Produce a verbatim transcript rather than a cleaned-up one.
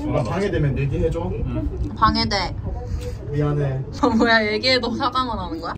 나 방해되면 얘기해줘. 응. 방해돼. 미안해. 너 뭐야, 얘기해도 사과만 하는 거야?